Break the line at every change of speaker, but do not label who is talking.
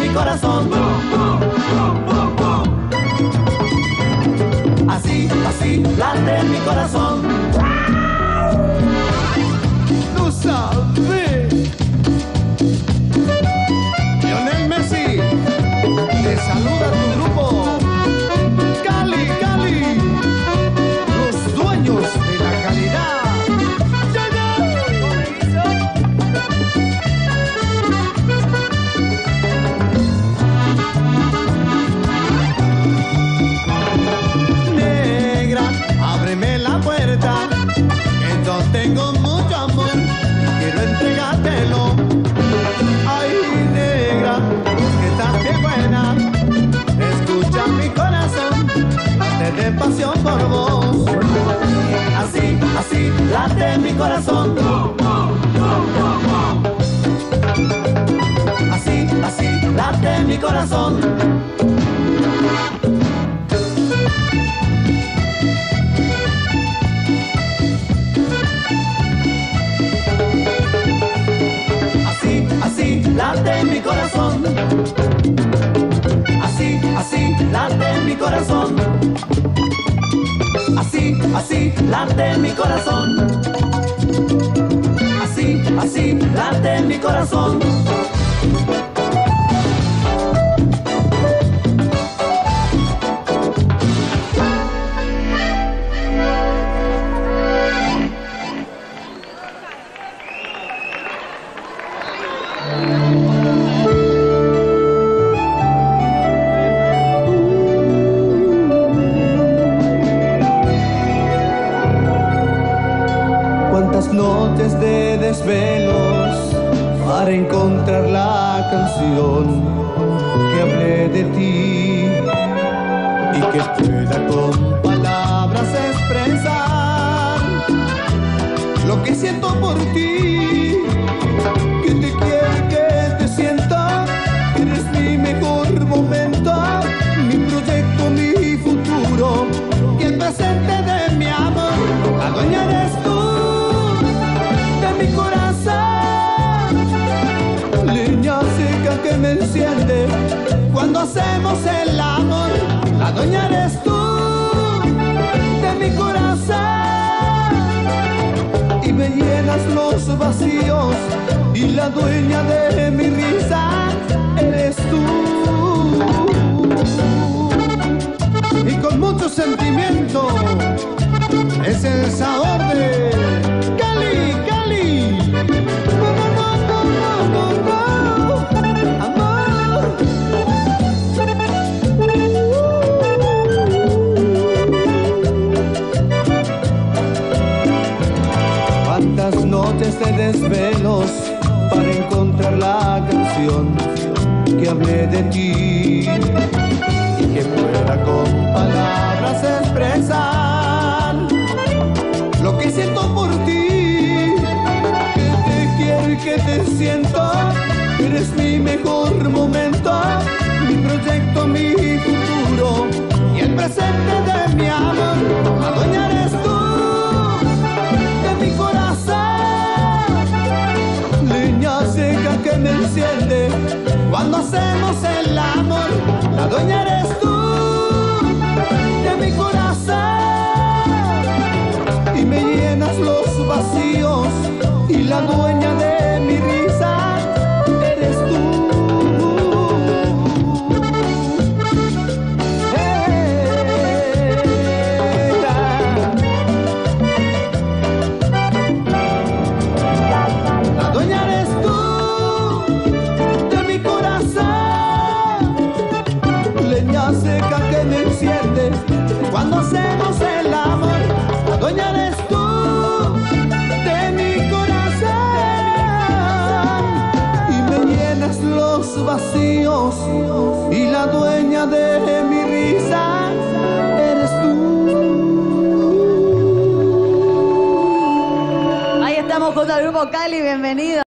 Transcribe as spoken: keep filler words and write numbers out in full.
corazón. Así, así late mi corazón.
Tú sabes. Lionel Messi te saluda a tu grupo. Cali, Cali, los dueños de la calidad. Ábreme la puerta, que yo tengo mucho amor, quiero entregártelo. Ay, negra, que estás bien buena, escucha mi corazón, late de pasión por vos.
Así, así late mi corazón. Así, así late mi corazón. Late mi corazón, así, así, late mi corazón, así, así, late mi corazón, así, así, late mi corazón.
Noches de desvelos para encontrar la canción que hablé de ti y que pueda con palabras expresar lo que siento por ti, que te quiero, que te siento, que eres mi mejor momento, mi proyecto, mi futuro, que el presente de mi amor, la dueña eres tú. Mi corazón, leña seca que me enciende cuando hacemos el amor, la dueña eres tú de mi corazón y me llenas los vacíos y la dueña de mi risa eres tú. Y con mucho sentimiento es el sabor de Cali, Cali. No, no, no, no, no, no, amor. Cuántas noches de desvelos para encontrar la canción que hablé de ti y que pueda con palabras expresar lo que siento por ti, que te quiero y que te siento, eres mi mejor momento, mi proyecto, mi futuro y el presente de mi amor, la dueña eres tú de mi corazón, leña seca que me enciende cuando hacemos el amor, la dueña eres tú de mi corazón y me llenas los vacíos y la dueña de mi risa eres tú. La dueña eres tú de mi corazón, leña seca que me enciende cuando hacemos el amor, la dueña eres tú de mi corazón y me llenas los vacíos y la dueña de mi risa eres tú.
Ahí estamos con el grupo Cali, bienvenido.